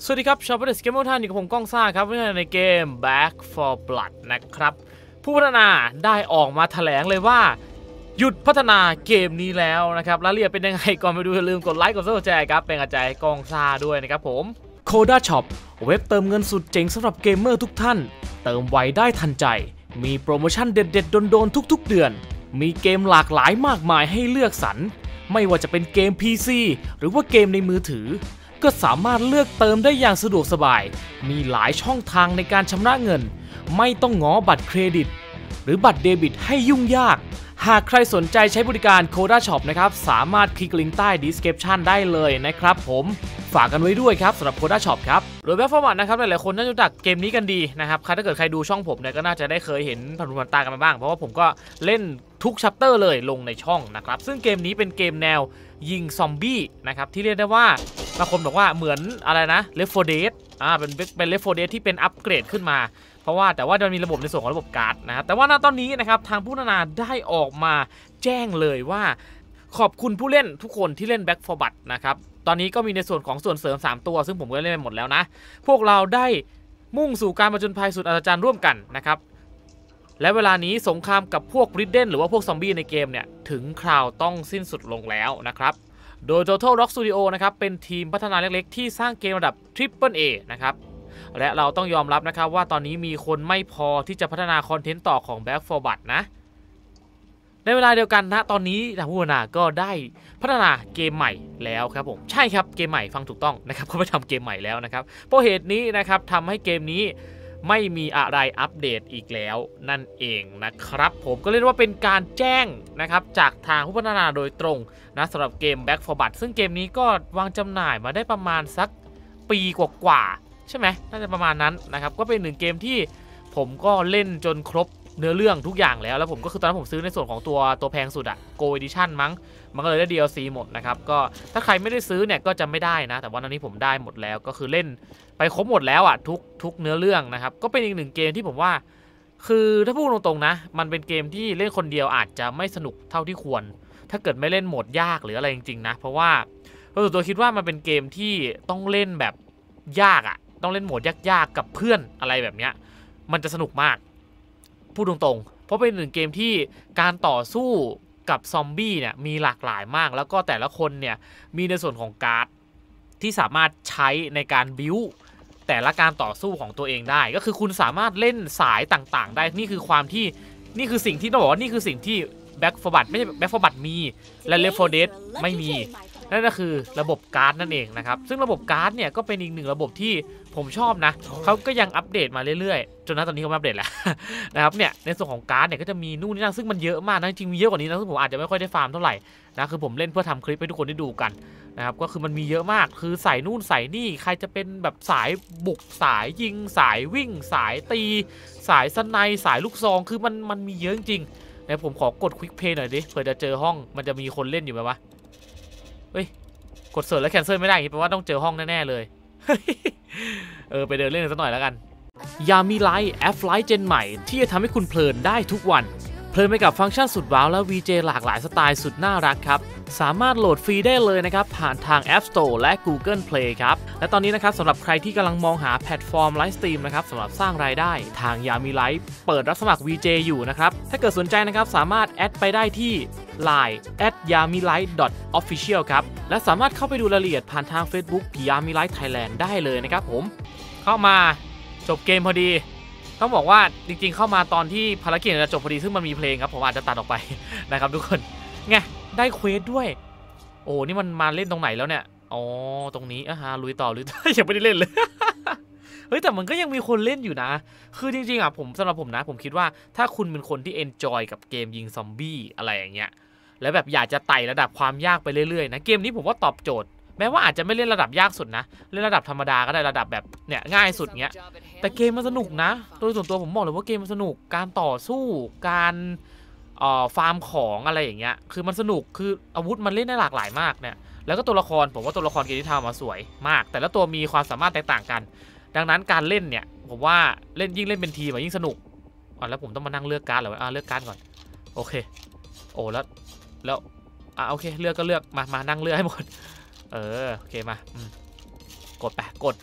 สวัสดีครับชาวเพื่อนสเกมเมอร์ท่านอยู่กับผมก้องซ่าครับในเกม Back 4 Blood นะครับผู้พัฒนาได้ออกมาแถลงเลยว่าหยุดพัฒนาเกมนี้แล้วนะครับรายละเอียดเป็นยังไงก่อนไปดูอย่าลืมกดไลค์กดซับสไครต์ครับเป็นกำลังใจให้ก้องซ่าด้วยนะครับผม Coda Shop เว็บเติมเงินสุดเจ๋งสำหรับเกมเมอร์ทุกท่านเติมไวได้ทันใจมีโปรโมชั่นเด็ดๆโดนๆทุกๆเดือนมีเกมหลากหลายมากมายให้เลือกสรรไม่ว่าจะเป็นเกม PC หรือว่าเกมในมือถือก็สามารถเลือกเติมได้อย่างสะดวกสบายมีหลายช่องทางในการชำระเงินไม่ต้องง้อบัตรเครดิตหรือบัตรเดบิตให้ยุ่งยากหากใครสนใจใช้บริการ Coda Shop นะครับสามารถคลิกลิงก์ใต้ description ได้เลยนะครับผมฝากกันไว้ด้วยครับสำหรับ Coda Shop ครับโดยแบบฟอร์แมตนะครับหลายๆคนน่าจะรู้จักเกมนี้กันดีนะครับถ้าเกิดใครดูช่องผมเนี่ยก็น่าจะได้เคยเห็นผ่านตากันมาบ้างเพราะว่าผมก็เล่นทุกชัปเตอร์เลยลงในช่องนะครับซึ่งเกมนี้เป็นเกมแนวยิงซอมบี้นะครับที่เรียกได้ว่าบางคนบอกว่าเหมือนอะไรนะ Left 4 Dead เป็น Left 4 Dead ที่เป็นอัปเกรดขึ้นมาแต่ว่ามันมีระบบในส่วนของระบบการ์ดนะครับแต่ว่าณตอนนี้นะครับทางผู้พัฒนาได้ออกมาแจ้งเลยว่าขอบคุณผู้เล่นทุกคนที่เล่น Back 4 Blood นะครับตอนนี้ก็มีในส่วนของส่วนเสริม3ตัวซึ่งผมก็เล่นไปหมดแล้วนะพวกเราได้มุ่งสู่การผจญภัยสุดอัศจรรย์ร่วมกันนะครับและเวลานี้สงครามกับพวกริดเดนหรือว่าพวกซอมบี้ในเกมเนี่ยถึงคราวต้องสิ้นสุดลงแล้วนะครับโดย Total Rock Studio นะครับเป็นทีมพัฒนาเล็กๆที่สร้างเกมระดับ Triple A นะครับและเราต้องยอมรับนะครับว่าตอนนี้มีคนไม่พอที่จะพัฒนาคอนเทนต์ต่อของ Back 4 Blood นะในเวลาเดียวกันนะตอนนี้ทางผู้พัฒนาก็ได้พัฒนาเกมใหม่แล้วครับผมใช่ครับเกมใหม่ฟังถูกต้องนะครับเขาไปทำเกมใหม่แล้วนะครับเพราะเหตุนี้นะครับทำให้เกมนี้ไม่มีอะไรอัปเดตอีกแล้วนั่นเองนะครับผมก็เรียกว่าเป็นการแจ้งนะครับจากทางผู้พัฒนาโดยตรงนะสำหรับเกม Back 4 Blood ซึ่งเกมนี้ก็วางจำหน่ายมาได้ประมาณสักปีกว่าใช่ไหมน่าจะประมาณนั้นนะครับก็เป็นหนึ่งเกมที่ผมก็เล่นจนครบเนื้อเรื่องทุกอย่างแล้วผมก็คือตอนนั้นผมซื้อในส่วนของตัวแพงสุดอะ Go Edition มั้งมันก็เลยได้ DLC หมดนะครับก็ถ้าใครไม่ได้ซื้อเนี่ยก็จะไม่ได้นะแต่ว่าตอนนี้ผมได้หมดแล้วก็คือเล่นไปครบหมดแล้วอะทุกเนื้อเรื่องนะครับก็เป็นอีกหนึ่งเกมที่ผมว่าคือถ้าพูดตรงๆนะมันเป็นเกมที่เล่นคนเดียวอาจจะไม่สนุกเท่าที่ควรถ้าเกิดไม่เล่นโหมดยากหรืออะไรจริงๆนะเพราะว่าส่วนตัวคิดว่ามันเป็นเกมที่ต้องเล่นแบบยากอะต้องเล่นโหมดยากๆกับเพื่อนอะไรแบบเนี้ยมันจะสนุกมากพูดตรงๆเพราะเป็นหนึ่งเกมที่การต่อสู้กับซอมบี้เนี่ยมีหลากหลายมากแล้วก็แต่ละคนเนี่ยมีในส่วนของการ์ดที่สามารถใช้ในการบิวแต่ละการต่อสู้ของตัวเองได้ก็คือคุณสามารถเล่นสายต่างๆได้นี่คือสิ่งที่ต้องบอกว่านี่คือสิ่งที่ Back 4 Blood ไม่ใช่ Back 4 Blood มีและ Left 4 Dead ไม่มีนั่นก็คือระบบการ์ดนั่นเองนะครับซึ่งระบบการ์ดเนี่ยก็เป็นอีกหนึ่งระบบที่ผมชอบนะเขาก็ยังอัปเดตมาเรื่อยๆจนตอนนี้เขาอัปเดตแล้ว นะครับเนี่ยในส่วนของการ์ดเนี่ยก็จะมีนู่นนี่นั่นซึ่งมันเยอะมากนะจริงมีเยอะกว่านี้นะซึ่งผมอาจจะไม่ค่อยได้ฟาร์มเท่าไหร่นะคือผมเล่นเพื่อทำคลิปให้ทุกคนได้ดูกันนะครับก็คือมันมีเยอะมากคือใส่นู่นใส่นี่ใครจะเป็นแบบสายบุกสายยิงสายวิ่งสายตีสายสไนสายลูกซองคือมันมีเยอะจริงๆแต่ผมขอกดควิกเพย์หน่อยดิเผื่อจะเจอห้องมันจะมีคนเล่นอยู่ไหมวะเฮ้ยกดเสิร์ชแล้วแคนเซิลไม่ได้แปลว่าต้องเจอห้องแน่ๆเลยไปเดินเล่นสักหน่อยแล้วกันยามีไลท์แอปไลท์เจนใหม่ที่จะทำให้คุณเพลินได้ทุกวันเพลินไปกับฟังก์ชันสุดว้าวและ VJ หลากหลายสไตล์สุดน่ารักครับสามารถโหลดฟรีได้เลยนะครับผ่านทาง App Store และ Google Play ครับและตอนนี้นะครับสำหรับใครที่กำลังมองหาแพลตฟอร์มไลฟ์สตรีมนะครับสำหรับสร้างรายได้ทางยามีไลท์เปิดรับสมัคร VJ อยู่นะครับถ้าเกิดสนใจนะครับสามารถแอดไปได้ที่ Line @yamilight.official ครับและสามารถเข้าไปดูรายละเอียดผ่านทาง Facebook Yamilight Thailand ได้เลยนะครับผมเข้ามาจบเกมพอดีต้องบอกว่าจริงๆเข้ามาตอนที่ภารกิจจะจบพอดีซึ่งมันมีเพลงครับผมอาจจะตัดออกไปนะครับทุกคนไงได้เควสด้วยโอ้นี่มันมาเล่นตรงไหนแล้วเนี่ยอ๋อตรงนี้ลุยต่อ ยังไม่ได้เล่นเลย เฮ้ยแต่มันก็ยังมีคนเล่นอยู่นะคือจริงๆผมสำหรับผมนะผมคิดว่าถ้าคุณเป็นคนที่เอนจอยกับเกมยิงซอมบี้อะไรอย่างเงี้ยแล้วแบบอยากจะไต่ระดับความยากไปเรื่อยๆนะเกมนี้ผมว่าตอบโจทย์แม้ว่าอาจจะไม่เล่นระดับยากสุดนะเล่นระดับธรรมดาก็ได้ระดับแบบเนี่ยง่ายสุดเงี้ยแต่เกมมันสนุกนะโดยส่วนตัวผมบอกเลยว่าเกมมันสนุกการต่อสู้การฟาร์มของอะไรอย่างเงี้ยคือมันสนุกคืออาวุธมันเล่นได้หลากหลายมากเนี่ยแล้วก็ตัวละครผมว่าตัวละครเกมที่ทำมาสวยมากแต่ละตัวมีความสามารถแตกต่างกันดังนั้นการเล่นเนี่ยผมว่ายิ่งเล่นเป็นทีมยิ่งสนุกแล้วผมต้องมานั่งเลือกการ์ดเหรอเลือกการ์ดก่อนโอเคโอ้แล้วโอเคเลือกก็เลือกมานั่งเลือกให้หมดโอเคมากดไป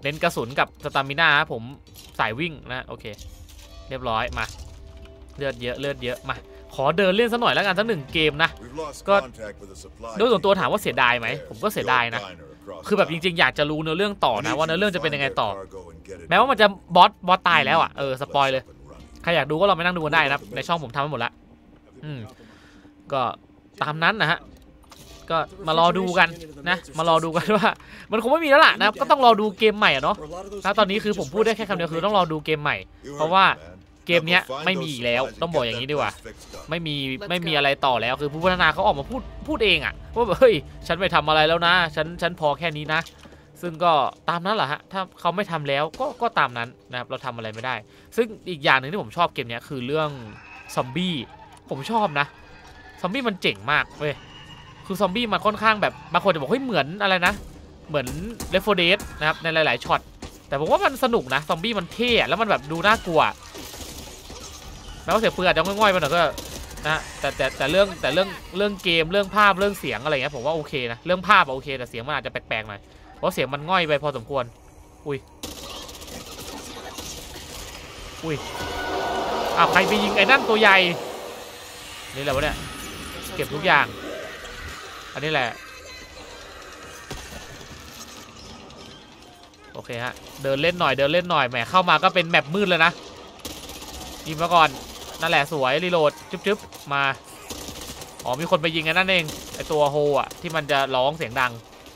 เน้นกระสุนกับสตามิน่าผมสายวิ่งนะโอเคเรียบร้อยมาเลือดเยอะมาขอเดินเล่นสักหน่อยแล้วกันสัก1 เกมนะก็โดยส่วนตัวถามว่าเสียดายไหมผมก็เสียดายนะคือแบบจริงๆอยากจะรู้เนื้อเรื่องต่อนะว่าเนื้อเรื่องจะเป็นยังไงต่อแม้ว่ามันจะบอสตายแล้วอ่ะสปอยเลยใครอยากดูก็ลองไปนั่งดูกันได้นะในช่องผมทำไว้หมดละก็ตามนั้นนะฮะก็มารอดูกันนะมารอดูกันว่ามันคงไม่มีแล้วล่ะนะก็ต้องรอดูเกมใหม่เนาะตอนนี้คือผมพูดได้แค่คำเดียวคือต้องรอดูเกมใหม่เพราะว่าเกมนี้ไม่มีอีกแล้วต้องบอกอย่างนี้ดีกว่าไม่มีอะไรต่อแล้วคือผู้พัฒนาเขาออกมาพูดเองอะว่าเฮ้ยฉันไม่ทำอะไรแล้วนะฉันพอแค่นี้นะซึ่งก็ตามนั้นแหละฮะถ้าเขาไม่ทำแล้วก็ตามนั้นนะครับเราทำอะไรไม่ได้ซึ่งอีกอย่างหนึ่งที่ผมชอบเกมนี้คือเรื่องซอมบี้ผมชอบนะซอมบี้มันเจ๋งมากเว้ยคือซอมบี้มันค่อนข้างแบบบางคนจะบอกเฮ้ยเหมือนอะไรนะเหมือน Left 4 Dead นะครับในหลายๆช็อตแต่ผมว่ามันสนุกนะซอมบี้มันเท่แล้วมันแบบดูน่ากลัวแม้ว่าเสียงปืนอาจจะง่อยๆไปหน่อยก็นะแต่เรื่องเกมเรื่องภาพเรื่องเสียงอะไรเงี้ยผมว่าโอเคนะเรื่องภาพโอเคแต่เสียงมันอาจจะแปลกๆหน่อยเพราะเสียงมันง่อยไปพอสมควรอุ้ยใครไปยิงไอ้นั่นตัวใหญ่นี่แหละวะเนี่ยเก็บทุกอย่างอันนี้แหละโอเคฮะเดินเล่นหน่อยแหมเข้ามาก็เป็นแมปมืดเลยนะยิงมาก่อนนั่นแหละสวยรีโหลดจึ๊บมามีคนไปยิงไอ้นั่นเองไอ้ตัวโฮอ่ะที่มันจะร้องเสียงดัง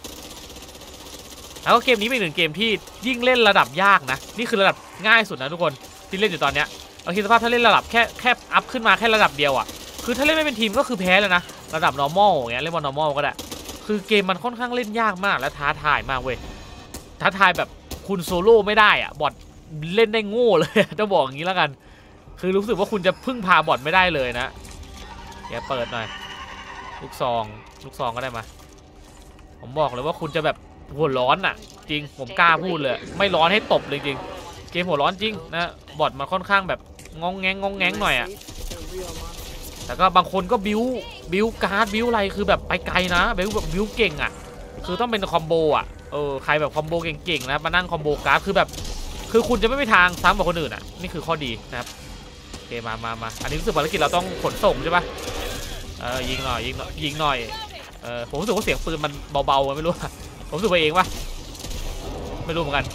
แล้วก็เกมนี้เป็น1 เกมที่ยิ่งเล่นระดับยากนะนี่คือระดับง่ายสุดนะทุกคนที่เล่นอยู่ตอนเนี้ยเอาคิดสภาพถ้าเล่นระดับแค่อัพขึ้นมาแค่ระดับเดียวอ่ะคือถ้าเล่นไม่เป็นทีมก็คือแพ้เลยนะระดับ normal อย่างเงี้ยเล่นบน normal ก็ได้คือเกมมันค่อนข้างเล่นยากมากและท้าทายมากเว้ยท้าทายแบบคุณโซโล่ไม่ได้อ่ะบอทเล่นได้โง่เลยจะบอกอย่างนี้แล้วกันคือรู้สึกว่าคุณจะพึ่งพาบอทไม่ได้เลยนะเดี๋ยวเปิดหน่อยลูกซองก็ได้มาผมบอกเลยว่าคุณจะแบบหัวร้อนอ่ะจริงผมกล้าพูดเลยไม่ร้อนให้ตบเลยจริงเกมหัวร้อนจริงนะบอทมันค่อนข้างแบบงองแงงหน่อยอ่ะแต่ก็บางคนก็บิวการ์ดบิวอะไรคือแบบไปไกลนะบิวเก่งอ่ะคือต้องเป็นคอมโบอ่ะใครแบบคอมโบเก่งๆนะมานั่งคอมโบการ์ดคือคุณจะไม่มีทางซ้ำกว่าคนอื่นอ่ะนี่คือข้อดีนะครับโอเคมาอันนี้รู้สึกภารกิจเราต้องขนส่งใช่ปะยิงหน่อยผมรู้สึกว่าเสียงปืนมันเบาๆไม่รู้ผมรู้สึกไปเองปะไม่รู้เหมือนกัน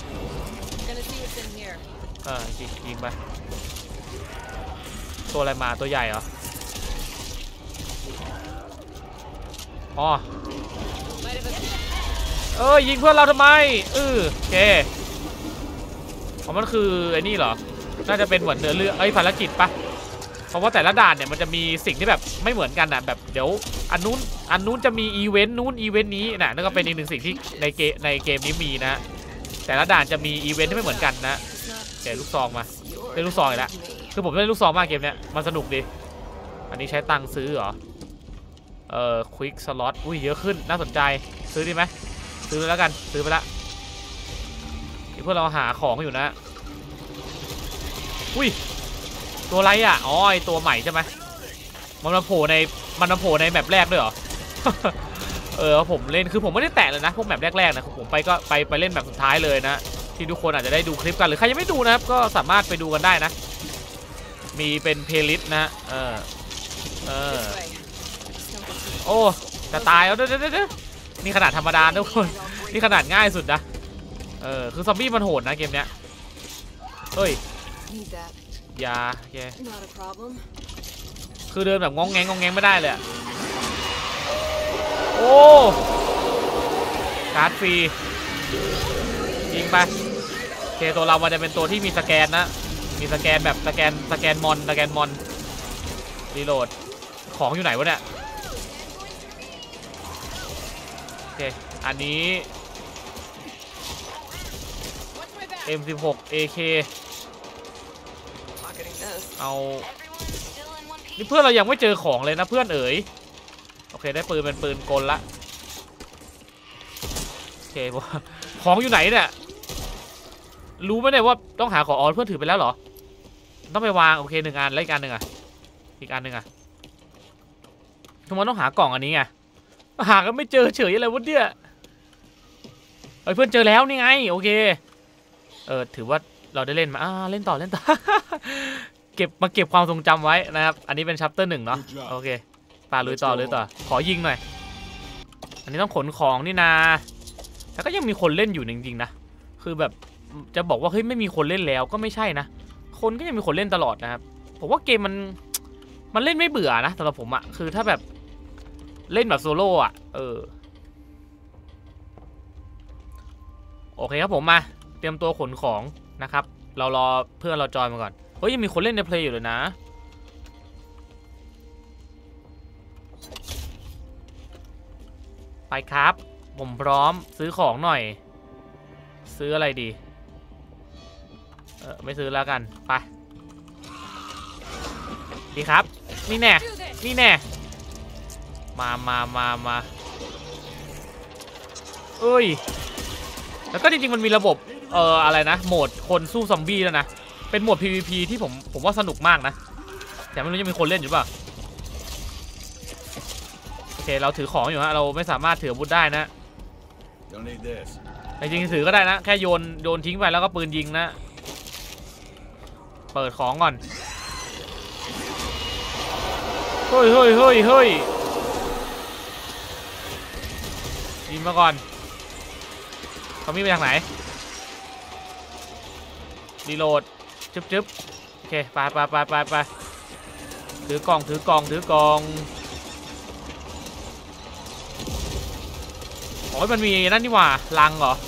ยิงไปตัวอะไรมาตัวใหญ่เหรอยิงเพื่อนเราทำไมโอเคมันคือไอ้นี่เหรอน่าจะเป็นเหมือนเนื้อเรื่องภารกิจปะเพราะว่าแต่ละด่านเนี่ยมันจะมีสิ่งที่แบบไม่เหมือนกันนะแบบเดี๋ยวอันนู้นจะมีอีเวนต์นู้นอีเวนต์นี้นะนั่นก็เป็นอีก1 สิ่งที่ในเกมนี้มีนะแต่ละด่านจะมีอีเวนต์ที่ไม่เหมือนกันนะเดี๋ยวลูกซองมาเล่นลูกซองอีกแล้วคือผมเล่นลูกซองมากเกมเนี้ยมันสนุกดีอันนี้ใช้ตังค์ซื้อเหรอควิกสล็อตอุ้ยเยอะขึ้นน่าสนใจซื้อดีไหมซื้อแล้วกันซื้อไปละเพื่อเราหาของอยู่นะอุ้ยตัวอะไรอ่ะไอตัวใหม่ใช่ไหมมันมาโผล่ในแมปแรกด้วยเหรอ ผมเล่นคือผมไม่ได้แตะเลยนะพวกแมปแรกๆนะผมไปเล่นแบบสุดท้ายเลยนะที่ทุกคนอาจจะได้ดูคลิปกันหรือใครยังไม่ดูนะครับก็สามารถไปดูกันได้นะมีเป็นเพลย์ลิสต์นะโอ้จะตายแล้วเด้อนี่ขนาดธรรมดาทุกคนนี่ขนาดง่ายสุดนะคือซอมบี้มันโหดนะเกมเนี้ยเฮ้ยยาแกคือเดินแบบงองแงไม่ได้เลยโอ้การ์ดฟรียิงไปโอเคตัวเรามันจะเป็นตัวที่มีสแกนนะมีสแกนแบบสแกนมอนรีโหลดของอยู่ไหนวะเนี่ยโอเคอันนี้ M16 AK เอานี่เพื่อนเรายังไม่เจอของเลยนะเพื่อนเอ๋ยโอเคได้ปืนเป็นปืนกลละโอเคของอยู่ไหนเนี่ยรู้ไหมเนี่ยว่าต้องหาของเพื่อนถือไปแล้วเหรอต้องไปวางโอเค1 อันแล้วอีกอันหนึ่งทำไมต้องหากล่องอันนี้ไงหาก็ไม่เจอเฉยอะไรวะเนี่ยเพื่อนเจอแล้วนี่ไงโอเคถือว่าเราได้เล่นมาเล่นต่อเล่นต่อ เก็บความทรงจำไว้นะครับอันนี้เป็นชัปเตอร์ 1เนาะโอเคป่าลุยต่อขอยิงหน่อยอันนี้ต้องขนของนี่นาแล้วก็ยังมีคนเล่นอยู่จริงๆนะคือแบบจะบอกว่าเฮ้ยไม่มีคนเล่นแล้วก็ไม่ใช่นะคนก็ยังมีคนเล่นตลอดนะครับผมว่าเกมมันเล่นไม่เบื่อนะสำหรับผมอะคือถ้าแบบเล่นแบบโซโล่อะโอเคครับผมมาเตรียมตัวขนของนะครับเรารอเพื่อนเราจอยมาก่อนเฮ้ยยังมีคนเล่นในเพลย์อยู่เลยนะไปครับผมพร้อมซื้อของหน่อยซื้ออะไรดีไม่ซื้อแล้วกันไปดีครับนี่แน่มาเอ้ยแล้วก็จริงๆมันมีระบบอะไรนะโหมดคนสู้ซอมบี้แล้วนะเป็นโหมด PVP ที่ผมว่าสนุกมากนะแต่ไม่รู้จะมีคนเล่นอยู่ป่ะโอเคเราถือของอยู่ฮะเราไม่สามารถถืออาวุธได้นะจริงๆถือก็ได้นะแค่โยนทิ้งไปแล้วก็ปืนยิงนะเปิดของก่อนเฮ้ยยิงมาก่อนเขามีไปทางไหนรีโหลดจึ๊บโอเคไปถือกล่องโอ้ยมันมีนั่นนี่หว่าลังเหรอ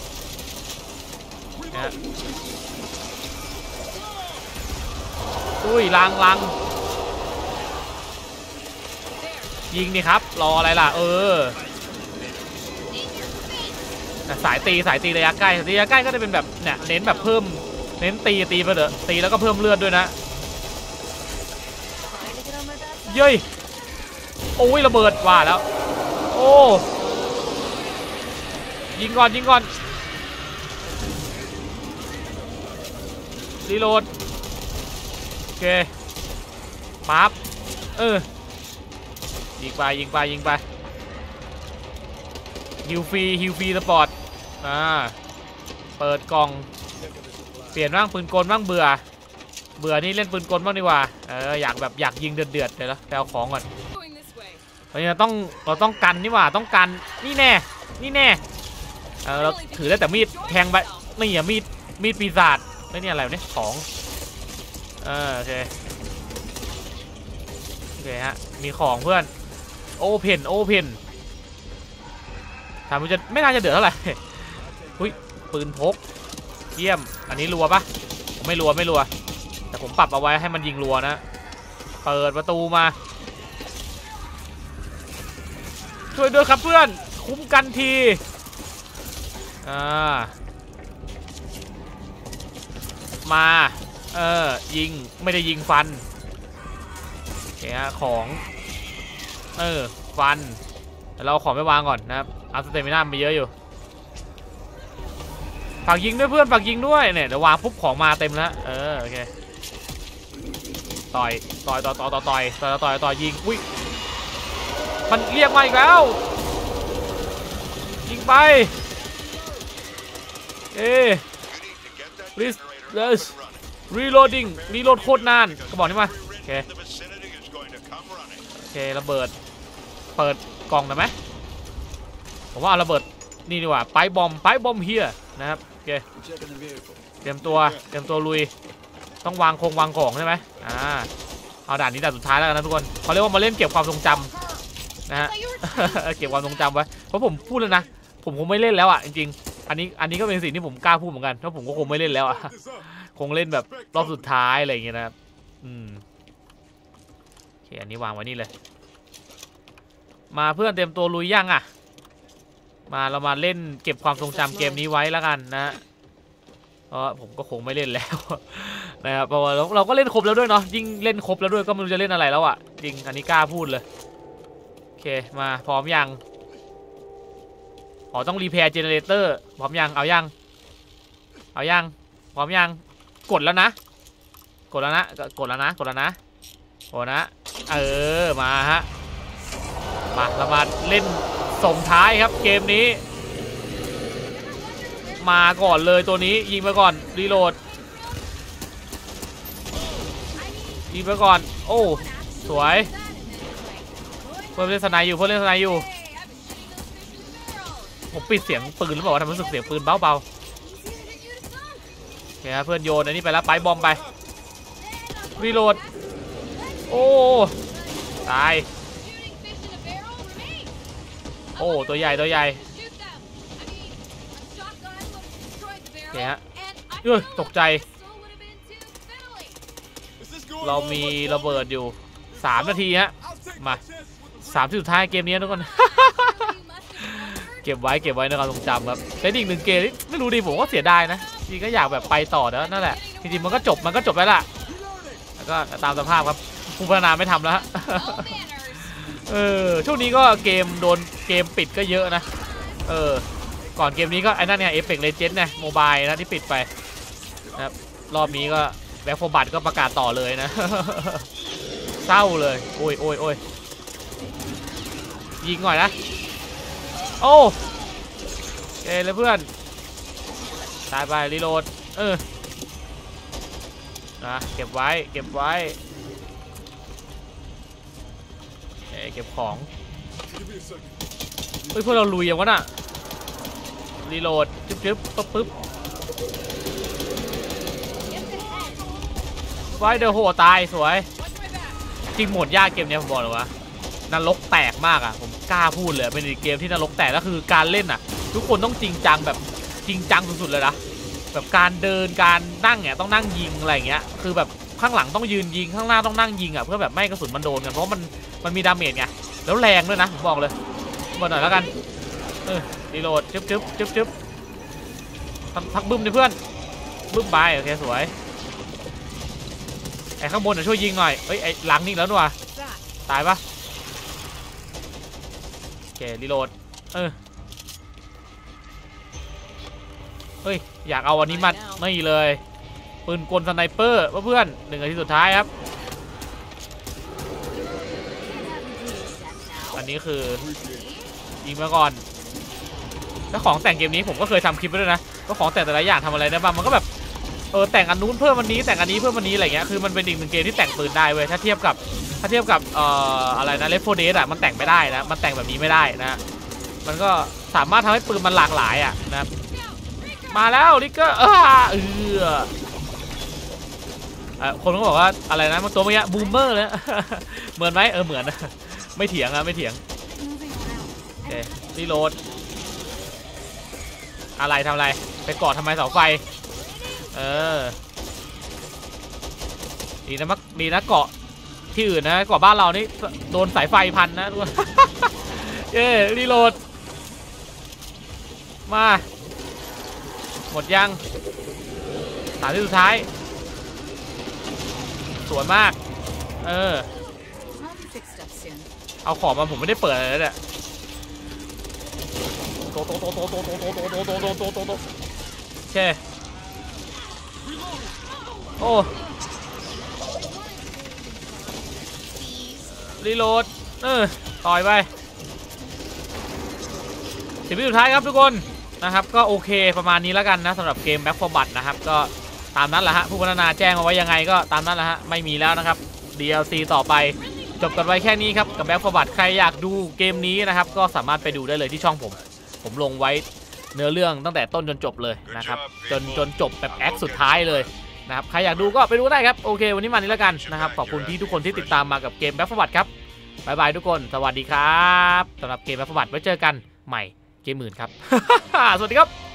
อุ้ยลังยิงดิครับรออะไรล่ะสายตีระยะใกล้ก็จะเป็นแบบเนี่ยเน้นแบบเพิ่มเน้นตีไปเถอะตีแล้วก็เพิ่มเลือดด้วยนะเย้ยโอ้ยระเบิดว่าแล้วโอ้ยิงก่อนรีโหลดโอเคปั๊บยิงไปฮิวฟรีสปอร์ตเปิดกล่องเปลี่ยนบ้างปืนกลบ้างเบื่อนี่เล่นปืนกลบ้างดีกว่าอยากยิงเดือดเดี๋ยวแล้วแต่เอาของก่อนเราต้องกันนี่หว่าต้องกันนี่แน่เราถือได้แต่มีดแทงไปนี่อ่ะมีดปีศาจไม่เนี่ยอะไรเนี่ยของโอเคฮะมีของเพื่อนโอเพนถามมันจะไม่น่าจะเดือดเท่าไหร่อุ้ยปืนพกเยี่ยมอันนี้รัวปะไม่รัวแต่ผมปรับเอาไว้ให้มันยิงรัวนะเปิดประตูมาช่วยด้วยครับเพื่อนคุ้มกันทีมายิงไม่ได้ยิงฟันโอเคฮะของฟันเราของไม่วางก่อนนะครับเอาสเตมิน่าไปเยอะอยู่ฝากยิงด้วยเพื่อนฝากยิงด้วยเนี่ยเดี๋ยววางปุ๊บของมาเต็มแล้วโอเคต่อยยิงอุ้ยมันเรียกมาอีกแล้วยิงไปรีโหลดโคตรนานก็บอกนี่มาโอเคระเบิดเปิดกล่องได้ไหมผมว่าระเบิดนี่ดีกว่าไปบอมเฮียนะครับโอเคเตรียมตัวลุยต้องวางของใช่ไหมเอาด่านนี้ด่านสุดท้ายแล้วนะทุกคนเขาเรียกว่ามาเล่นเก็บความทรงจำนะฮะ เก็บความทรงจำไว้เพราะผมพูดแล้วนะผมคงไม่เล่นแล้วอ่ะจริงๆอันนี้ก็เป็นสิ่งที่ผมกล้าพูดเหมือนกันเพราะผมก็คงไม่เล่นแล้วอ่ะคงเล่นแบบรอบสุดท้ายอะไรอย่างเงี้ยนะครับโอเคอันนี้วางไว้นี่เลยมาเพื่อนเตรียมตัวลุยยังอ่ะเรามาเล่นเก็บความทรงจำเกมนี้ไว้แล้วกันนะเพราะผมก็คงไม่เล่นแล้วนะครับเพราะว่าเราก็เล่นครบแล้วด้วยเนาะยิ่งเล่นครบแล้วด้วยก็ไม่รู้จะเล่นอะไรแล้วอ่ะจริงอันนี้กล้าพูดเลยโอเคมาพร้อมยังต้องรีแพร์เจเนเรเตอร์พร้อมยังเอายังพร้อมยังกดแล้วนะมาฮะเรามาเล่นส่งท้ายครับเกมนี้มาก่อนเลยตัวนี้ยิงไปก่อนรีโหลดยิงไปก่อนโอ้สวยเพื่อนเล่นสไนอยู่ผมปิดเสียงปืนหรือเปล่าทำให้รู้สึกเสียงปืนเบาๆโอเคครับเพื่อนโยนอันนี้ไปแล้วไปบอมไปรีโหลดโอ้ตายโอ้ตัวใหญ่โอเคฮะตกใจเรามีระเบิดอยู่3 นาทีฮะมา3 ที่สุดท้ายเกมนี้ทุกคน เก็บไว้ในความทรงจำครับแต่อีก1 เกมไม่รู้ดิผมก็เสียดายนะจริงก็อยากแบบไปต่อนะนั่นแหละจริงๆมันก็จบแล้วล่ะแล้วก็ตามสภาพครับผู้พัฒนาไม่ทำแล้วฮะ ช่วงนี้ก็เกมโดนเกมปิดก็เยอะนะก่อนเกมนี้ก็ไอ้นั่นเนี่ยเอฟเฟกต์เลเจนด์เนี่ยโมบายนะที่ปิดไปนะครับรอบนี้ก็แบ็คโฟบัตก็ประกาศต่อเลยนะ เศร้าเลยโอ้ยยิงหน่อยนะโอ้เลยเพื่อนตายไปรีโหลดนะเก็บไว้เก็บของเฮ้ยพวกเราลุยอย่างวะน่ะรีโหลดจึ๊บปึ๊บไฟเดอร์โหตายสวยจริงโหมดยากเกมนี้ผมบอกเลยว่านรกแตกมากอ่ะผมกล้าพูดเลยเป็นเกมที่นรกแตกก็คือการเล่นอ่ะทุกคนต้องจริงจังแบบจริงจังสุดๆเลยนะแบบการเดินการนั่งเนี่ยต้องนั่งยิงอะไรอย่างเงี้ยคือแบบข้างหลังต้องยืนยิงข้างหน้าต้องนั่งยิงอ่ะเพื่อแบบไม่กระสุนมันโดนกันเพราะมันมีดาเมจไงแล้วแรงด้วยนะผมบอกเลยบอกหน่อยแล้วกันรีโหลดจึ๊บพักบึ้มดิเพื่อนบึ้มไปโอเคสวยไอ้ข้างบนช่วยยิงหน่อยเอ้ยไอ้หลังนี่แล้วด้วยตายปะโอเครีโหลดเฮ้ยอยากเอาอันนี้มาไม่เลยปืนกลสไนเปอร์เพื่อน1 นาทีสุดท้ายครับอันนี้คือยิงมาก่อนแล้วของแต่งเกมนี้ผมก็เคยทำคลิปไปด้วยนะก็ของแต่งแต่ละอย่างทำอะไรได้บ้างมันก็แบบแต่งอันนู้นเพิ่มวันนี้แต่งอันนี้เพิ่มวันนี้อะไรเงี้ยคือมันเป็นอีก1 เกมที่แต่งปืนได้เว้ยถ้าเทียบกับอะไรนะLeft 4 Dead อ่ะมันแต่งไม่ได้นะมันแต่งแบบนี้ไม่ได้นะมันก็สามารถทำให้ปืนมันหลากหลายอ่ะนะครับมาแล้วลิกเกอร์คนก็บอกว่าอะไรนะตัวเมื่อกี้บูมเมอร์เลยเหมือนไหมเหมือนนะไม่เถียงไม่เถียงโอเครีโหลดอะไรทำอะไรไปเกาะทำไมเสาไฟดีนะเกาะที่อื่นนะเกาะบ้านเรานี่โดนสายไฟพันนะทุกคนรีโหลดมาหมดยัง3 ที่สุดท้ายสวยมากเอาของมาผมไม่ได้เปิดอะไรเลยเนี่ยโตเช่โอ้รีโหลดต่อยไป10 วิสุดท้ายครับทุกคนนะครับก็โอเคประมาณนี้แล้วกันนะสำหรับเกม Back 4 Blood นะครับก็ตามนั้นแหละฮะผู้พัฒนาแจ้งเอาไว้ยังไงก็ตามนั้นแหละฮะไม่มีแล้วนะครับ DLC ต่อไปจบกันไว้แค่นี้ครับกับ Back 4 Blood ใครอยากดูเกมนี้นะครับก็สามารถไปดูได้เลยที่ช่องผมลงไว้เนื้อเรื่องตั้งแต่ต้นจนจบเลยนะครับจนจบแบบแอคสุดท้ายเลยนะครับใครอยากดูก็ไปดูได้ครับโอเควันนี้มานี้แล้วกันนะครับขอบคุณที่ทุกคนที่ติดตามมากับเกม Back 4 Blood ครับบ๊ายบายทุกคนสวัสดีครับสำหรับเกม Back 4 Bloodไว้เจอกันใหม่เกมอื่นครับ สวัสดีครับ